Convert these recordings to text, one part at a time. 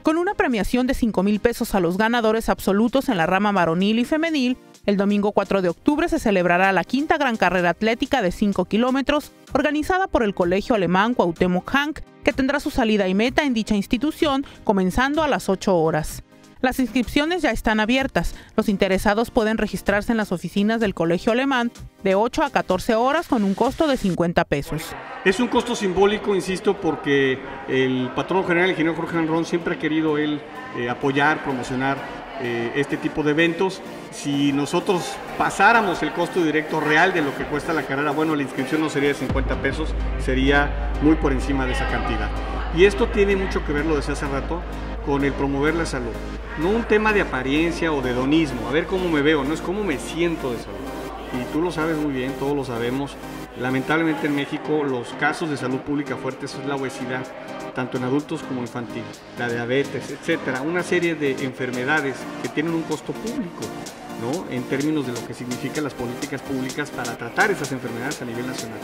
Con una premiación de 5,000 pesos a los ganadores absolutos en la rama varonil y femenil, el domingo 4 de octubre se celebrará la quinta gran carrera atlética de 5 kilómetros organizada por el Colegio Alemán Cuauhtémoc Hank, que tendrá su salida y meta en dicha institución comenzando a las 8 horas. Las inscripciones ya están abiertas. Los interesados pueden registrarse en las oficinas del Colegio Alemán de 8 a 14 horas con un costo de 50 pesos. Es un costo simbólico, insisto, porque el patrono general, el ingeniero Jorge Hanron, siempre ha querido él apoyar, promocionar este tipo de eventos. Si nosotros pasáramos el costo directo real de lo que cuesta la carrera, bueno, la inscripción no sería de 50 pesos, sería muy por encima de esa cantidad. Y esto tiene mucho que ver, lo decía hace rato, con el promover la salud. No un tema de apariencia o de hedonismo, a ver cómo me veo, no es cómo me siento de salud. Y tú lo sabes muy bien, todos lo sabemos. Lamentablemente en México los casos de salud pública fuertes es la obesidad, tanto en adultos como infantil, la diabetes, etcétera, una serie de enfermedades que tienen un costo público, ¿no? En términos de lo que significan las políticas públicas para tratar esas enfermedades a nivel nacional.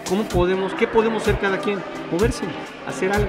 ¿Qué podemos hacer cada quien? Moverse, hacer algo.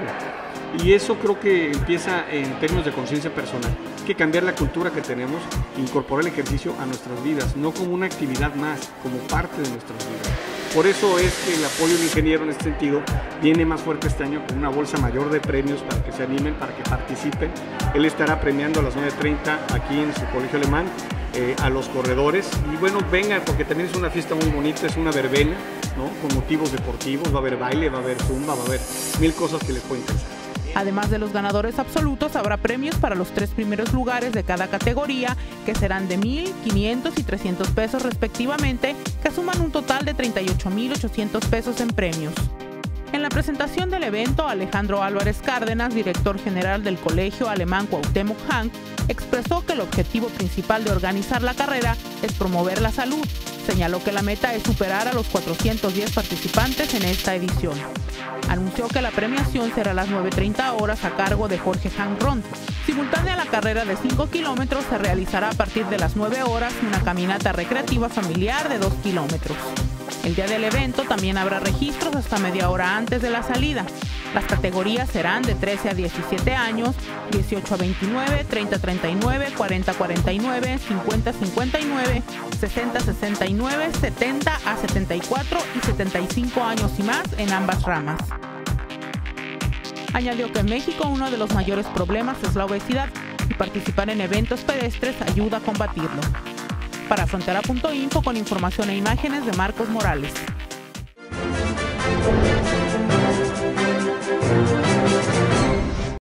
Y eso creo que empieza en términos de conciencia personal. Hay que cambiar la cultura que tenemos, incorporar el ejercicio a nuestras vidas, no como una actividad más, como parte de nuestras vidas. Por eso es que el apoyo del ingeniero en este sentido viene más fuerte este año con una bolsa mayor de premios para que se animen, para que participen. Él estará premiando a las 9:30 aquí en su Colegio Alemán a los corredores. Y bueno, vengan, porque también es una fiesta muy bonita, es una verbena, ¿no? Con motivos deportivos, va a haber baile, va a haber zumba, va a haber mil cosas que les pueden interesar. Además de los ganadores absolutos, habrá premios para los 3 primeros lugares de cada categoría, que serán de 1,000, 500 y 300 pesos respectivamente, que suman un total de 38,800 pesos en premios. En la presentación del evento, Alejandro Álvarez Cárdenas, director general del Colegio Alemán Cuauhtémoc Hank, expresó que el objetivo principal de organizar la carrera es promover la salud. Señaló que la meta es superar a los 410 participantes en esta edición. Anunció que la premiación será a las 9:30 horas a cargo de Jorge Hanron. Simultánea a la carrera de 5 kilómetros, se realizará a partir de las 9 horas una caminata recreativa familiar de 2 kilómetros. El día del evento también habrá registros hasta media hora antes de la salida. Las categorías serán de 13 a 17 años, 18 a 29, 30 a 39, 40 a 49, 50 a 59, 60 a 69, 70 a 74 y 75 años y más en ambas ramas. Añadió que en México uno de los mayores problemas es la obesidad y participar en eventos pedestres ayuda a combatirlo. Para Frontera.info con información e imágenes de Marcos Morales.